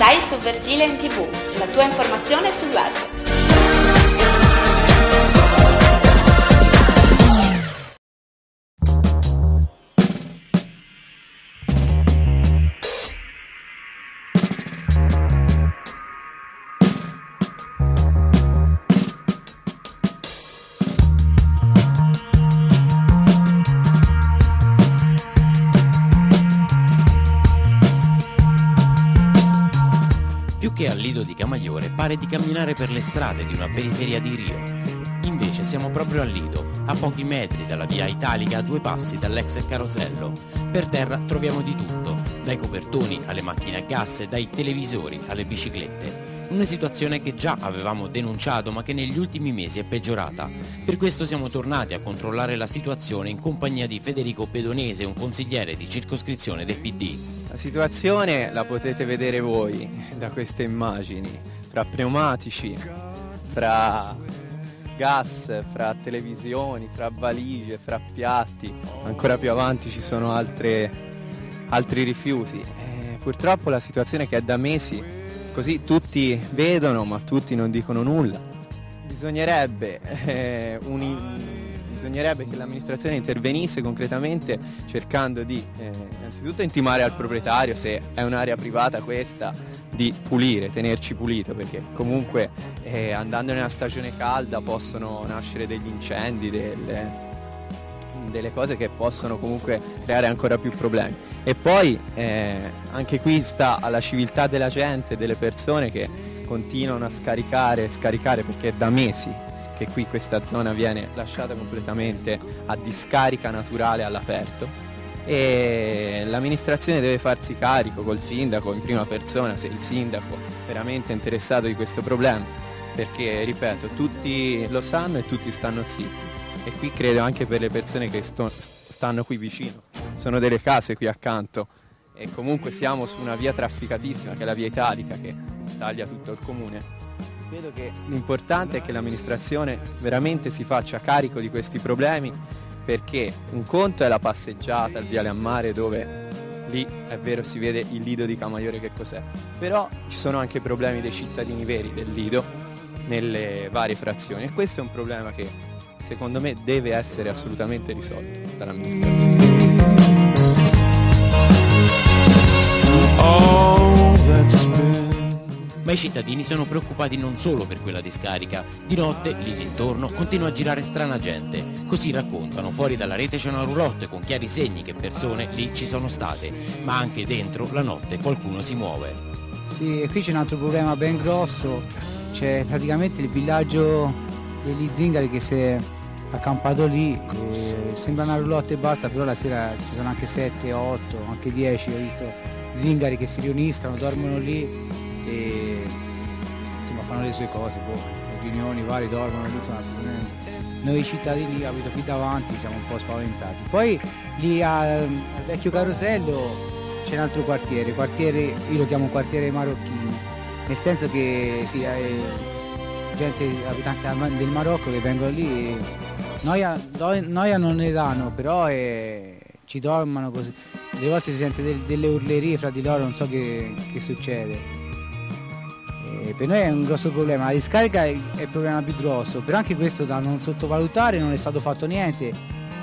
Sei su Versile in TV, la tua informazione sul web. Più che al lido di Camaiore pare di camminare per le strade di una periferia di Rio. Invece siamo proprio al lido, a pochi metri dalla via Italica, a 2 passi dall'ex carosello. Per terra troviamo di tutto, dai copertoni alle macchine a gas, dai televisori alle biciclette. Una situazione che già avevamo denunciato ma che negli ultimi mesi è peggiorata. Per questo siamo tornati a controllare la situazione in compagnia di Federico Pedonese, un consigliere di circoscrizione del PD. La situazione la potete vedere voi da queste immagini, fra pneumatici, fra gas, fra televisioni, fra valigie, fra piatti, ancora più avanti ci sono altri rifiuti. Purtroppo la situazione che è da mesi, così tutti vedono ma tutti non dicono nulla. Bisognerebbe che l'amministrazione intervenisse concretamente cercando di innanzitutto intimare al proprietario, se è un'area privata questa, di pulire, tenerci pulito, perché comunque andando nella stagione calda possono nascere degli incendi, delle cose che possono comunque creare ancora più problemi. E poi anche qui sta alla civiltà della gente, delle persone che continuano a scaricare, perché è da mesi che qui questa zona viene lasciata completamente a discarica naturale all'aperto, e l'amministrazione deve farsi carico col sindaco in prima persona, se il sindaco è veramente interessato di questo problema, perché ripeto, tutti lo sanno e tutti stanno zitti, e qui credo anche per le persone che stanno qui vicino, sono delle case qui accanto e comunque siamo su una via trafficatissima che è la via Italica che taglia tutto il comune. Credo che l'importante è che l'amministrazione veramente si faccia carico di questi problemi, perché un conto è la passeggiata al viale a mare, dove lì è vero si vede il lido di Camaiore che cos'è, però ci sono anche problemi dei cittadini veri del lido nelle varie frazioni, e questo è un problema che secondo me deve essere assolutamente risolto dall'amministrazione. Ma i cittadini sono preoccupati non solo per quella discarica. Di notte, lì dintorno, continua a girare strana gente. Così raccontano, fuori dalla rete c'è una roulotte con chiari segni che persone lì ci sono state. Ma anche dentro, la notte, qualcuno si muove. Sì, e qui c'è un altro problema ben grosso. C'è praticamente il villaggio degli zingari che si è accampato lì. Sembra una roulotte e basta, però la sera ci sono anche 7, 8, anche 10. Ho visto zingari che si riuniscono, dormono lì e insomma fanno le sue cose, riunioni varie, dormono lì, insomma, noi cittadini abito qui davanti siamo un po' spaventati. Poi lì al vecchio carosello c'è un altro quartiere, io lo chiamo quartiere marocchini, nel senso che sì, gente, abitanti del Marocco che vengono lì e noia non ne danno, però ci dormono così, delle volte si sente delle urlerie fra di loro, non so che succede. Per noi è un grosso problema, la discarica è il problema più grosso, però anche questo da non sottovalutare, non è stato fatto niente,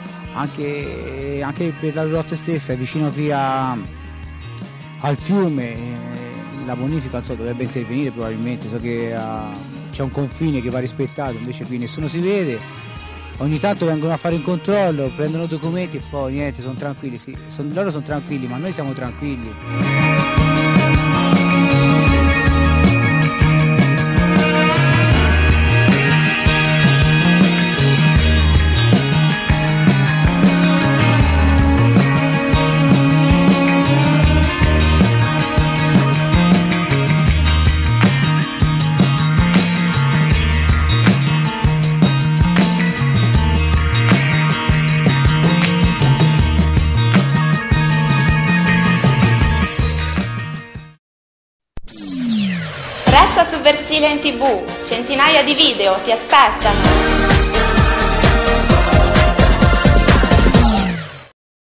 anche per la roulotte stessa, è vicino qui al fiume, la bonifica dovrebbe intervenire probabilmente, so che c'è un confine che va rispettato, invece qui nessuno si vede, ogni tanto vengono a fare un controllo, prendono documenti e poi niente, sono tranquilli, sì, loro sono tranquilli, ma noi siamo tranquilli. Resta su Versile in TV, centinaia di video ti aspettano!